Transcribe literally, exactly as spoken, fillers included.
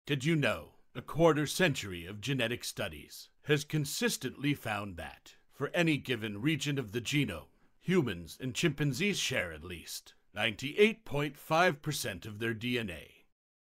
Did you know a quarter century of genetic studies has consistently found that, for any given region of the genome, humans and chimpanzees share at least ninety-eight point five percent of their D N A?